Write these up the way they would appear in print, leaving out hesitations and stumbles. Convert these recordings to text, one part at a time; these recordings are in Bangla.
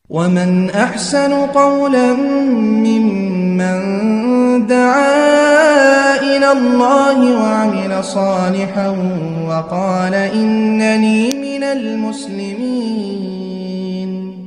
ومن أحسن قولا ممن دعا إلى الله وعمل صالحا وقال إنني من المسلمين।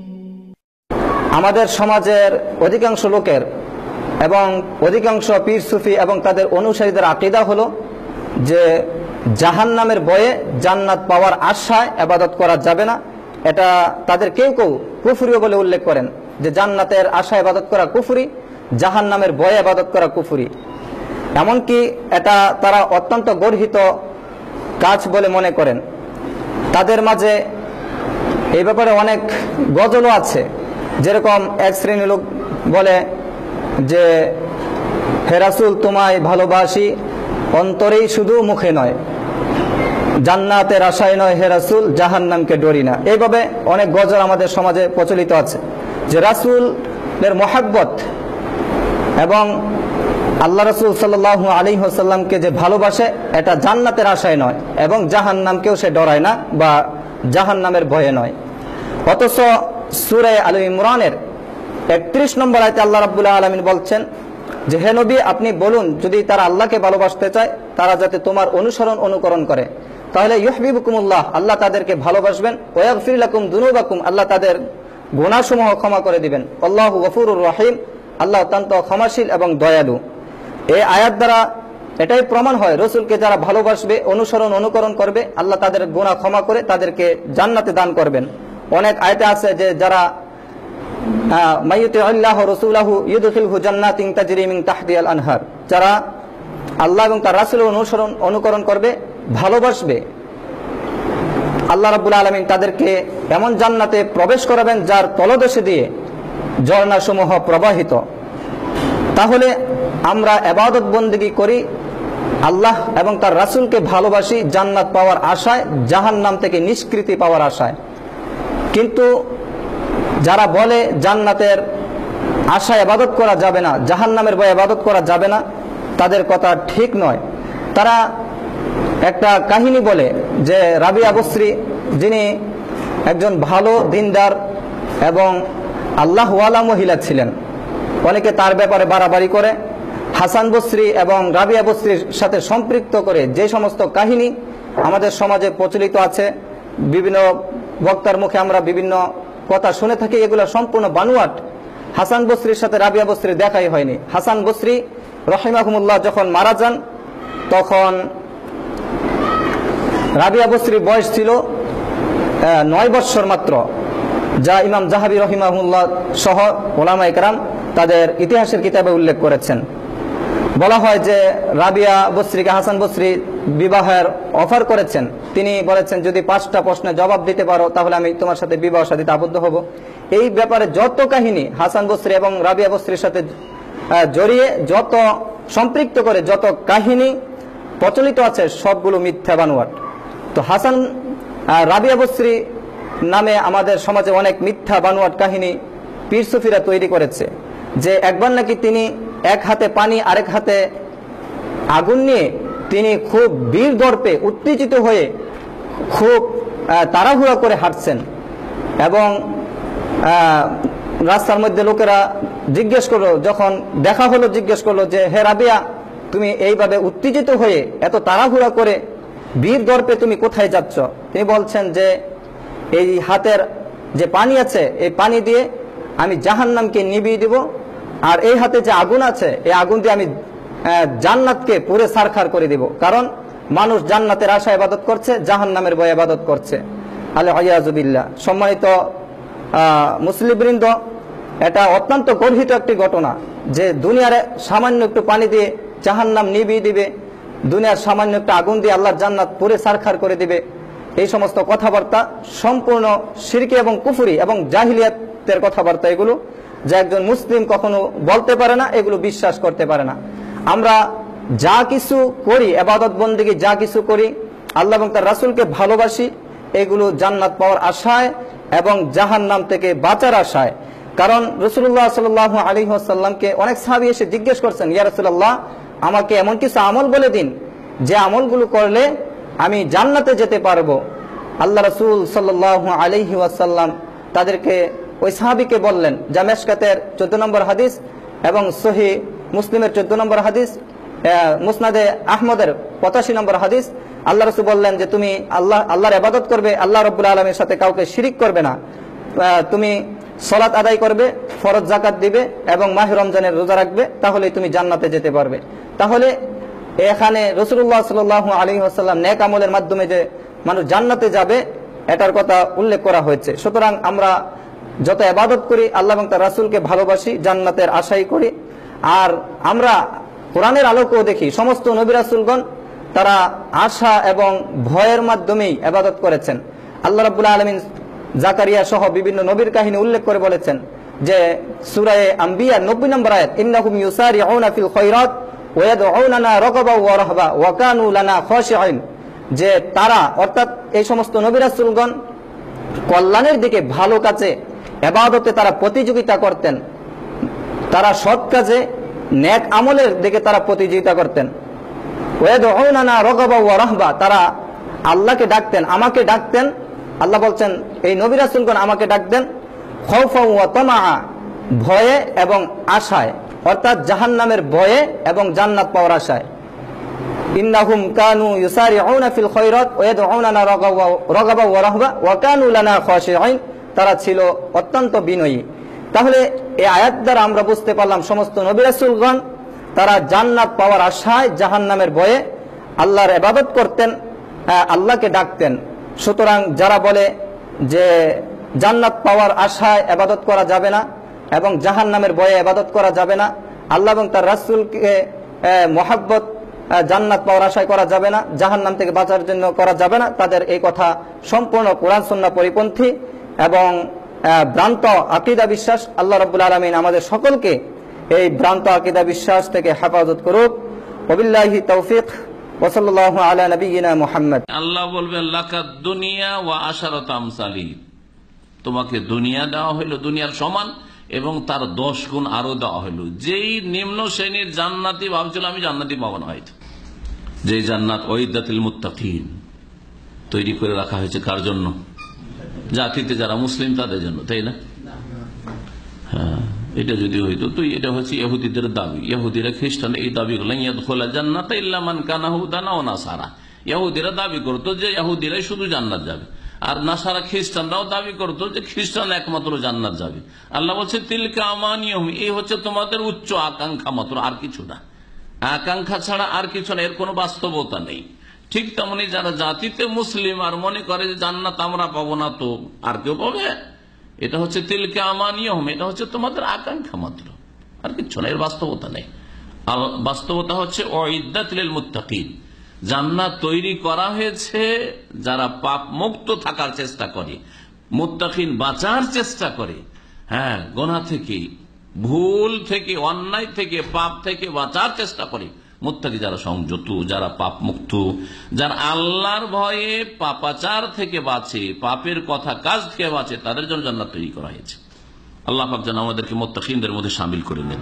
আমাদের সমাজের অধিকাংশ লোকের এবং অধিকাংশ পীর সুফি এবং তাদের অনুসারীদের আকীদা হলো যে জাহান্নামের ভয়ে জান্নাত পাওয়ার আশায় ইবাদত করা যাবে না। এটা তাদের কেউ কেউ কুফরিও বলে উল্লেখ করেন যে জান্নাতের আশায় ইবাদত করা কুফরি, জাহান্নামের ভয়ে ইবাদত করা কুফরি। এমনকি এটা তারা অত্যন্ত গর্হিত কাজ বলে মনে করেন। তাদের মাঝে এই ব্যাপারে অনেক গজলও আছে। যেরকম এক শ্রেণীর লোক বলে যে হে রাসূল তোমায় ভালোবাসি অন্তরেই শুধু মুখে নয়, জান্নাতের আশায় নয় হে রাসূল জাহান্নামকে ডরি না। এইভাবে অনেক গজল আমাদের সমাজে প্রচলিত আছে যে রাসূলের মহব্বত এবং আল্লাহ রাসূল সাল্লাল্লাহু আলাইহি ওয়াসাল্লামকে যে ভালোবাসে এটা জান্নাতের আশায় নয় এবং জাহান্নামকেও সে ডরায় না বা জাহান্নামের ভয়ে নয়। অথচ সূরা আল ইমরানের ৩১ নম্বর আয়াতে আল্লাহ রাব্বুল আলামিন বলছেন যে হে নবী আপনি বলুন যদি তারা আল্লাহকে ভালোবাসতে চায় তারা যাতে তোমার অনুকরণ করে, তাহলে ইউহিব্বুকুমুল্লাহ আল্লাহ তাদেরকে ভালোবাসবেন, ওয়া ইয়াগফির লাকুম যুনুবাকুম আল্লাহ তাদের গুনাহসমূহ ক্ষমা করে দিবেন, আল্লাহু গফুরুর রহিম আল্লাহ অত্যন্ত ক্ষমাশীল এবং দয়ালু। এই আয়াত দ্বারা এটাই প্রমাণ হয় রাসূলকে যারা ভালোবাসবে অনুকরণ করবে আল্লাহ তাদের গুনাহ ক্ষমা করে তাদেরকে জান্নাতে দান করবেন। অনেক আয়াতে আছে যে যারা মাইয়ুতিল্লাহ রাসূলাহু ইউদখিলহু জান্নাতিন তাজরি মিন তাহতিহাল আনহার, যারা আল্লাহ এবং তার রাসূলের অনুকরণ করবে ভালোবাসবে আল্লাহ রাব্বুল আলামিন তাদেরকে এমন জান্নাতে প্রবেশ করাবেন যার তলদেশে দিয়ে ঝর্ণাসমূহ প্রবাহিত। তাহলে আমরা ইবাদত বন্দেগী করি আল্লাহ এবং তার রাসূলকে ভালোবাসি জান্নাত পাওয়ার আশায়, জাহান্নাম থেকে নিষ্কৃতি পাওয়ার আশায়। কিন্তু যারা বলে জান্নাতের আশায় ইবাদত করা যাবে না, জাহান্নামের ভয়ে ইবাদত করা যাবে না, তাদের কথা ঠিক নয়। তারা একটা কাহিনী বলে যে রাবিয়া বসরি যিনি একজন ভালো দিনদার এবং আল্লাহওয়ালা মহিলা ছিলেন, অনেকে তার ব্যাপারে বাড়াবাড়ি করে। হাসান বসরি এবং রাবিয়া বসরির সাথে সম্পৃক্ত করে যে সমস্ত কাহিনী আমাদের সমাজে প্রচলিত আছে, বিভিন্ন বক্তার মুখে আমরা বিভিন্ন কথা শুনে থাকি, এগুলো সম্পূর্ণ বানোয়াট। হাসান বসরির সাথে রাবিয়া বসরির দেখাই হয়নি। হাসান বসরি রহিমাহুমুল্লাহ যখন মারা যান তখন রাবিয়া বসরির বয়স ছিল 9 বৎসর মাত্র, যা ইমাম জাহাবি রহিমাহুল্লাহ সহ উলামায়ে কেরাম তাদের ইতিহাসের কিতাবে উল্লেখ করেছেন। বলা হয় যে রাবিয়া বসরিকে হাসান বসরি বিবাহের অফার করেছেন। তিনি বলেছেন যদি 5টা প্রশ্নের জবাব দিতে পারো তাহলে আমি তোমার সাথে বিবাহ শাদীতে আবদ্ধ হব। এই ব্যাপারে যত কাহিনী হাসান বসরি এবং রাবিয়া বসরির সাথে জড়িয়ে যত সম্পৃক্ত করে যত কাহিনী প্রচলিত আছে সবগুলো মিথ্যা বানোয়াট। তো হাসান রাবিয়া বসরি নামে আমাদের সমাজে অনেক মিথ্যা বানোয়াট কাহিনী পীর সুফিরা তৈরি করেছে। যে একবার নাকি তিনি এক হাতে পানি আরেক হাতে আগুন নিয়ে তিনি খুব বীর দর্পে উত্তেজিত হয়ে খুব তাড়াহুড়া করে হাঁটছেন এবং রাস্তার মধ্যে লোকেরা জিজ্ঞেস করলো, যখন দেখা হলো জিজ্ঞেস করলো যে হে রাবিয়া তুমি এইভাবে উত্তেজিত হয়ে এত তাড়াহুড়া করে বীর দর্পে তুমি কোথায় যাচ্ছ? তিনি বলছেন যে এই হাতের যে পানি আছে এই পানি দিয়ে আমি জাহান্নামকে নিভিয়ে দিব, আর এই হাতে যে আগুন আছে এই আগুন দিয়ে আমি জান্নাতকে পুরে সারখার করে দিব। কারণ মানুষ জান্নাতের আশায় ইবাদত করছে, জাহান্নামের ভয়ে ইবাদত করছে। আল-ইয়াযুবিল্লাহ। সম্মানিত মুসলিমবৃন্দ, এটা অত্যন্ত গর্হিত একটি ঘটনা যে দুনিয়ার সামান্য একটু পানি দিয়ে জাহান্নাম নিভিয়ে দিবে, দুনিয়ার সামান্য একটু আগুন দিয়ে আল্লাহর জান্নাত পুরে সারখার করে দিবে। এই সমস্ত কথাবার্তা সম্পূর্ণ শিরকি এবং কুফরি এবং জাহিলিয়াতের কথাবার্তা, এগুলো যা একজন মুসলিম কখনো বলতে পারে না, এগুলো বিশ্বাস করতে পারে না। আমরা যা কিছু করি ইবাদত বন্দেগী যা কিছু করি আল্লাহ এবং তার রাসূলকে ভালোবাসি, এগুলো জান্নাত পাওয়ার আশায় এবং জাহান্নাম থেকে বাঁচার আশায়। কারণ রাসূলুল্লাহ সাল্লাল্লাহু আলাইহি ওয়াসাল্লামকে অনেক সাহাবী এসে জিজ্ঞেস করছেন ইয়া রাসূলুল্লাহ আমাকে এমন কিছু আমল বলে দিন যে আমলগুলো করলে আমি জান্নাতে যেতে পারবো। আল্লাহ রাসূল সাল্লাল্লাহু আলাইহি ওয়াসাল্লাম তাদেরকে ওই সাহাবীকে বললেন, যা মেশকাতের 14 নম্বর হাদিস এবং সহিহ মুসলিমের 14 নম্বর হাদিস, মুসনাদে আহমদের 85 নম্বর হাদিস। আল্লাহ রাসূল বললেন যে তুমি আল্লাহর ইবাদত করবে, আল্লাহ রাব্বুল আলামিনের সাথে কাউকে শিরিক করবে না, তুমি সালাত আদায় করবে, ফরজ যাকাত দিবে এবং মাহে রমজানের রোজা রাখবে, তাহলেই তুমি জান্নাতে যেতে পারবে। তাহলে এখানে রাসূলুল্লাহ সাল্লাল্লাহু আলাইহি ওয়াসাল্লাম নেক আমলের মাধ্যমে যে মানুষ জান্নাতে যাবে এটার কথা উল্লেখ করা হয়েছে। সুতরাং আমরা যত ইবাদত করি আল্লাহ এবং তার রাসূলকে ভালোবাসি, জান্নাতের আশাই করি। আর আমরা কোরআনের আলোকেও দেখি সমস্ত নবী রাসূলগণ তারা আশা এবং ভয়ের মাধ্যমেই ইবাদত করেছেন। আল্লাহ রাব্বুল আলামিন জাকারিয়া সহ বিভিন্ন নবীর কাহিনী উল্লেখ করে বলেছেন যে সূরা আম্বিয়া 90 নম্বর আয়াত, ইন্নাহুম ইউসারিউনা ফিল খায়রাত ওয়া ইয়াদউনানা রাগাবা ওয়া রাহবা ওয়া কানু লানা খাশিঈন, যে তারা অর্থাৎ এই সমস্ত নবী রাসূলগণ কল্যাণের দিকে, ভালো কাজে, ইবাদতে তারা প্রতিযোগিতা করতেন, তারা সৎ কাজে নেক আমলের দিকে তারা প্রতিযোগিতা করতেন। ওয়া ইয়াদউনানা রাগাবা ওয়া রাহবা, তারা আল্লাহকে ডাকতেন, আমাকে ডাকতেন। আল্লাহ বলছেন এই নবী রাসূলগণ আমাকে ডাকতেন খাউফাও ওয়া তামাআ, ভয়ে এবং আশায়, অর্থাৎ জাহান্নামের ভয়ে এবং জান্নাত পাওয়ার আশায়। ইন্নাহুম কানু ইউসারিউনা ফিল খায়রাত ওয়া ইয়াদউনানা রাগাবা ওয়া রাহবা ওয়া কানু লানা খাশিঈন, তারা ছিল অত্যন্ত বিনয়ী। তাহলে এই আয়াত দ্বারা আমরা বুঝতে পারলাম সমস্ত নবী রাসূলগণ তারা জান্নাত পাওয়ার আশায়, জাহান্নামের ভয়ে আল্লাহর ইবাদত করতেন, আল্লাহকে ডাকতেন। সুতরাং যারা বলে যে জান্নাত পাওয়ার আশায় ইবাদত করা যাবে না এবং জাহান্নামের ভয়ে ইবাদত করা যাবে না, আল্লাহ এবং তার রাসূলকে মহব্বত জান্নাত পাওয়ার আশায় করা যাবে না, জাহান্নাম থেকে বাঁচার জন্য করা যাবে না, তাদের এই কথা সম্পূর্ণ কোরআন সুন্নাহ পরিপন্থী এবং ভ্রান্ত আকীদা বিশ্বাস। আল্লাহ রাব্বুল আলামিন আমাদের সকলকে এই ভ্রান্ত আকীদা বিশ্বাস থেকে হেফাজত করুক। ওয়াবিল্লাহি তাওফীক ওয়া সাল্লাল্লাহু আলা নাবিয়িনা মুহাম্মদ। আল্লাহ বলবেন লাকাদ দুনিয়া ওয়া আশারাত আমসালি, তোমাকে দুনিয়া দেওয়া হলো দুনিয়ার সমান এবং তার 10 গুণ আরো দেওয়া হলো। যেই নিম্ন শ্রেণীর জান্নাতি ভাবছিল আমি জান্নাতি পাবো না, হয়তো যে জান্নাত উইদ্দাতিল মুত্তাকিন তৈরি করে রাখা হয়েছে কার জন্য? জাতিতে যারা মুসলিম তাদের জন্য, তাই না? হ্যাঁ, এটা যদি হইতো তো এটা হচ্ছে ইহুদিদের দাবি। ইহুদিরা খ্রিস্টান এই দাবি করলেন ইয়াদখুলা জান্নাতা ইল্লা মান কানা হুদান ওয়া নাসারা। ইহুদিরা দাবি করতো যে ইহুদিরাই শুধু জান্নাত যাবে, আর নাসারা খ্রিস্টানরাও দাবি করতো যে খ্রিস্টান একমাত্র জান্নাত যাবে। আল্লাহ বলছে তিলকা আমানিয়ুহুম, এই হচ্ছে তোমাদের উচ্চ আকাঙ্ক্ষা মাত্র, আর কিছু না। আকাঙ্ক্ষা ছাড়া আর কিছু না, এর কোনো বাস্তবতা নেই। ঠিক তেমনি যারা জাতিতে মুসলিম আর মনে করে যে জান্নাত আমরা পাবো না তো আর কেউ পাবে, এটা হচ্ছে তিলকা আমানিয়ুহুম, এটা হচ্ছে তোমাদের আকাঙ্ক্ষা মাত্র, আর কিছু না, এর বাস্তবতা নেই। বাস্তবতা হচ্ছে উইদ্দাত লিল মুত্তাকিন, জান্নাত তৈরি করা হয়েছে যারা পাপ মুক্ত থাকার চেষ্টা করে, মুত্তাকিন বাঁচার চেষ্টা করে, হ্যাঁ, গুনাহ থেকে, ভুল থেকে, অন্যায় থেকে, পাপ থেকে বাঁচার চেষ্টা করে। মুত্তাকি যারা সংযত, যারা পাপ মুক্ত, যারা আল্লাহর ভয়ে পাপাচার থেকে বাঁচে, পাপের কথা কাজ থেকে বাঁচে, তাদের জন্য জান্নাত তৈরি করা হয়েছে। আল্লাহ পাক যেন আমাদেরকে মুত্তাকিনদের মধ্যে শামিল করে নেন।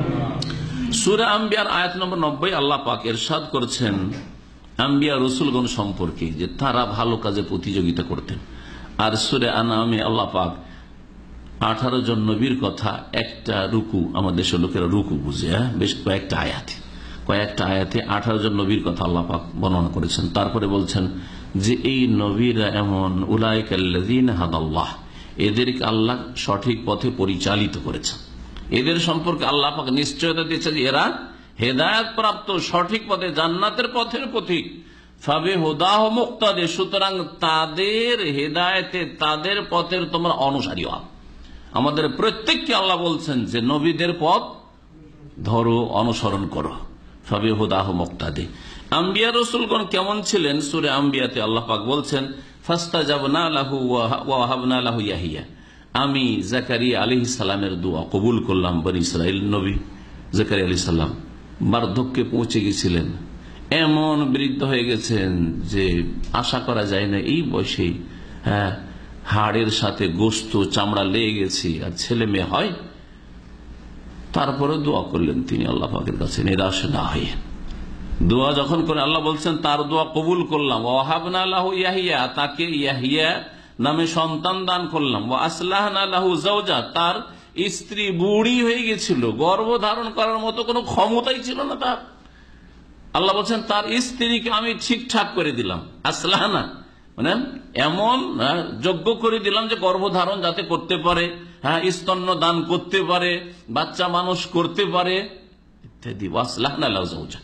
সূরা আম্বিয়ার আয়াত নম্বর 90 আল্লাহ পাক ইরশাদ করেছেন আম্বিয়া রাসূলগণ সম্পর্কে যে তারা ভালো কাজে প্রতিযোগিতা করতেন। আর সূরা আনামে আল্লাহ পাক 18 জন নবীর কথা একটা রুকু, আমাদের দেশের লোকেরা রুকু বুঝে, বেশ কয়েকটা আয়াতে 18 জন নবীর কথা আল্লাহ পাক বর্ণনা করেছেন। তারপরে বলছেন যে এই নবীরা এমন উলাইকাল্লাযীনা হাদাল্লাহ, এদেরকে আল্লাহ সঠিক পথে পরিচালিত করেছেন। এদের সম্পর্কে আল্লাহ পাক নিশ্চয়তা দিয়েছে যে এরা হেদায়েত প্রাপ্ত, সঠিক পথে, জান্নাতের পথের পথিক। ফাবে হুদাহ মুক্তাদে, সুতরাং তাদের হেদায়েতে, তাদের পথের তোমরা অনুসারী হও। আমাদের প্রত্যেককে আল্লাহ বলছেন যে নবীদের পথ ধরো, অনুসরণ করো। ফাবে হুদাহ মুক্তাদে। আম্বিয়া রাসূলগণ কেমন ছিলেন? সূরা আম্বিয়াতে আল্লাহ পাক বলছেন ফাস্তাজাবনা লাহু ওয়া ওয়াহাবনা লাহু ইয়াহিয়া, আমি জাকারিয়া আলাইহিস সালামের দোয়া কবুল করলাম। বনি ইসরাইল নবী জাকারিয়া আলাইহিস সালাম বার্ধক্যে পৌঁছে গেছিলেন, এমন বৃদ্ধ হয়ে গেছেন যে আশা করা যায় না এই বয়সেই, হ্যাঁ, হাড়ের সাথে গোস্ত চামড়া লেগে গেছে, আর ছেলে মেয়ে হয়। তারপরে দোয়া করলেন তিনি আল্লাহ পাকের কাছে নিরাশ না হয়ে। দোয়া যখন করে আল্লাহ বলছেন তার দোয়া কবুল করলাম। ওয়াহাবনা লাহু ইয়াহিয়া, তাকে ইয়াহিয়া নামে সন্তান দান করলাম। ওয়া আসলাহনা লাহু যাওজা, তার স্ত্রী বুড়ি হয়ে গেছিল, গর্ভ ধারণ করার মতো কোনো ক্ষমতাই ছিল না তার। আল্লাহ বলছেন তার স্ত্রীকে আমি ঠিকঠাক করে দিলাম। আসলাহনা মানে এমন যোগ্য করে দিলাম যে গর্ভধারণ যাতে করতে পারে, স্তন্য দান করতে পারে, বাচ্চা মানুষ করতে পারে ইত্যাদি। আসলাহনা লাহু যাওজা।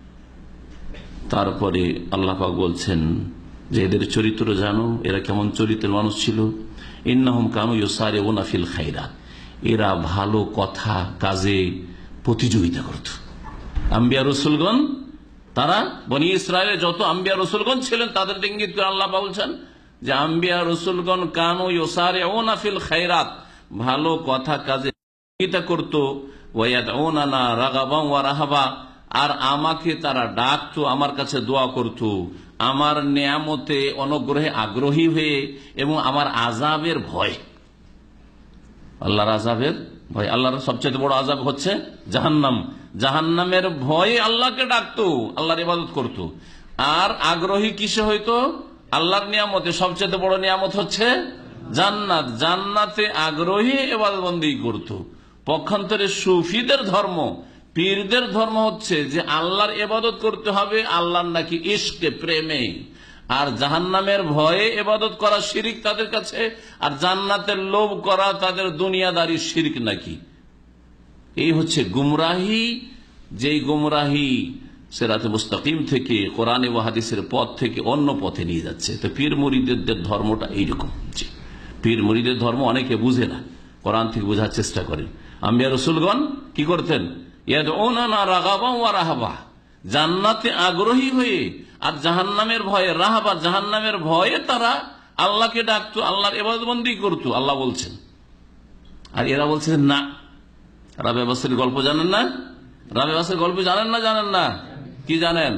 তারপরে আল্লাহ পাক বলছেন যে এদের চরিত্র জানো, এরা কেমন চরিত্রের মানুষ ছিল। ইন্নাহুম কানু ইউসারিউনা ফিল খায়রাত, এরা ভালো কথা কাজে প্রতিযোগিতা করত। আম্বিয়া রসুলগণ, তারা বনি ইসরায়েলের যত আম্বিয়া রসুলগণ ছিলেন তাদের ইঙ্গিত করে আল্লাহ বলছেন যে আম্বিয়া রসুলগণ কানু ইউসারিউনা ফিল খায়রাত, ভালো কথা কাজে প্রতিযোগিতা করত। ওয়ায়াদউনানা রাগাবান ওয়া রাহাবা, আর আমাকে তারা ডাকতো, আমার কাছে দোয়া করত, আমার নিয়ামতে অনুগ্রহে আগ্রহী হয়ে এবং আমার আযাবের ভয়, আল্লাহর আযাবের ভয়। আল্লাহর সবচেয়ে বড় আযাব হচ্ছে জাহান্নাম, জাহান্নামের ভয়ে আল্লাহকে ডাকতো, আল্লাহর ইবাদত করত। আর আগ্রহী কিসে হইতো? আল্লাহর নিয়ামতে। সবচেয়ে বড় নিয়ামত হচ্ছে জান্নাত, জান্নাতে আগ্রহী ইবাদত বন্দেগী করত। পক্ষান্তরে সুফিদের ধর্ম, পীরদের ধর্ম হচ্ছে যে আল্লাহর ইবাদত করতে হবে আল্লাহর নাকি ইশকে, প্রেমে, আর জাহান্নামের ভয়ে ইবাদত করা শিরিক তাদের কাছে, আর জান্নাতের লোভ করা তাদের দুনিয়াদারি শিরিক নাকি। এই হচ্ছে গুমরাহি, যেই গুমরাহি সিরাতে মুস্তাকিম থেকে, কোরআন ও হাদিসের পথ থেকে অন্য পথে নিয়ে যাচ্ছে। তো পীর মুরিদদের ধর্মটা এইরকম। পীর মুরিদের ধর্ম অনেকে বুঝে না, কোরআন থেকে বোঝার চেষ্টা করেন। আম্বিয়া রসুলগণ কি করতেন? ইয়াদউনানা রাগাবান ওয়া রাহাবা, জান্নাতে আগ্রহী হয়ে আর জাহান্নামের ভয়ে, রাহাবা জাহান্নামের ভয়ে তারা আল্লাহকে ডাকতো, আল্লাহর ইবাদত বন্দেগী করতো। আল্লাহ বলছেন, আর এরা বলছে না। রাবে বাসরির গল্প জানেন না? রাবে বাসরির গল্প জানেন না? জানেন না? কি জানেন?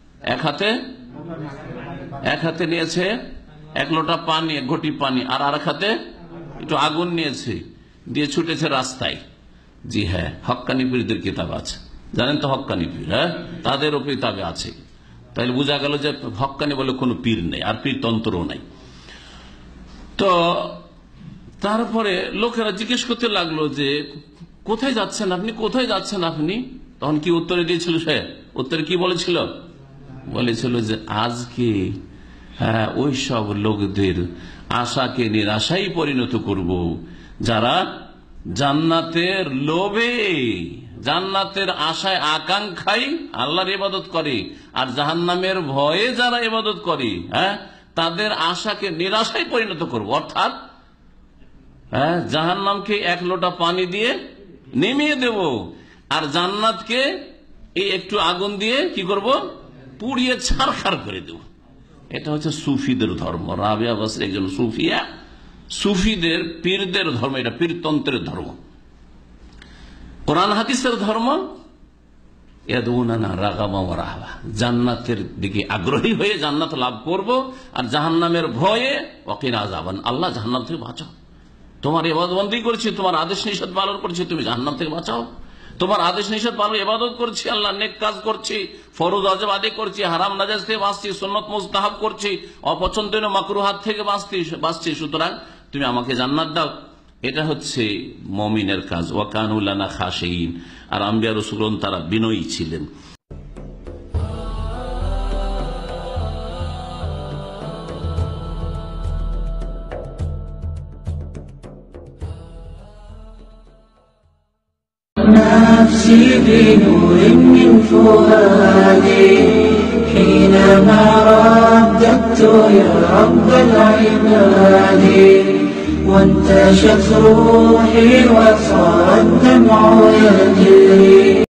এক হাতে নিয়েছে এক লোটা পানি, এক ঘটি পানি, আর আর এক হাতে একটু আগুন নিয়েছে, দিয়ে ছুটেছে রাস্তায়। জি হ্যাঁ, হক্কানি পীরদের কিতাব আছে, জানেন তো হক্কানি পীর, হ্যাঁ তাদেরও কিতাবে আছে। তাহলে বোঝা গেল যে হক্কানি বলে কোনো পীর নেই, আর পীর তন্ত্রও নাই। তো তারপরে লোকেরা জিজ্ঞেস করতে লাগলো যে কোথায় যাচ্ছেন আপনি, কোথায় যাচ্ছেন আপনি? তখন কি উত্তরে দিয়েছিল সে? উত্তরে কি বলেছিল? বলেছিল যে আজকে ওই সব লোকদের আশাকে নিরাশায় পরিণত করব যারা জান্নাতের লোভে, জান্নাতের আশায় আকাঙ্ক্ষায় আল্লাহর ইবাদত করে, আর জাহান্নামের ভয়ে যারা ইবাদত করে, তাদের আশাকে নিরাশায় পরিণত করব। অর্থাৎ জাহান্নামকে এক লোটা পানি দিয়ে নেমিয়ে দেব, আর জান্নাতকে এই একটু আগুন দিয়ে কি করব? পুড়িয়ে ছারখার করে দেব। এটা হচ্ছে সুফিদের ধর্ম। রাবিয়া বাসরি একজন সুফিয়া, সুফিদের পীরদের ধর্ম, এটা পীরতন্ত্রের ধর্ম। কোরআন হাদিসের ধর্ম ইয়াদউনানা রাগাবান ওয়া রাহাবা, জান্নাতের দিকে আগ্রহী হয়ে জান্নাত লাভ করব, আর জাহান্নামের ভয়ে ওয়াকিনা আযাবান, আল্লাহ জাহান্নাম থেকে বাঁচাও। তোমার ইবাদত বন্দেগী করছি, তোমার আদেশ নিষেধ পালন করছি, তুমি জাহান্নাম থেকে বাঁচাও। তোমার আদেশ নিষেধ পালন, ইবাদত করছি, আল্লাহ নেক কাজ করছি, ফরজ ওয়াজিব আদায় করছি, হারাম নাজায়েজ থেকে বাঁচছি, সুন্নাত মুস্তাহাব করছি, অপছন্দনীয় মাকরুহাত থেকে বাঁচছি, সুতরাং তুমি আমাকে জান্নাত দাও। এটা হচ্ছে মুমিনের কাজ। ওয়া কানু লানা খাশিঈন, আর আম্বিয়া রাসূলগণ তারা বিনয়ী ছিলেন। نفسي بنور من فؤادي حينما رددت يا رب العباد وانتشت روحي وصار الدمع يجري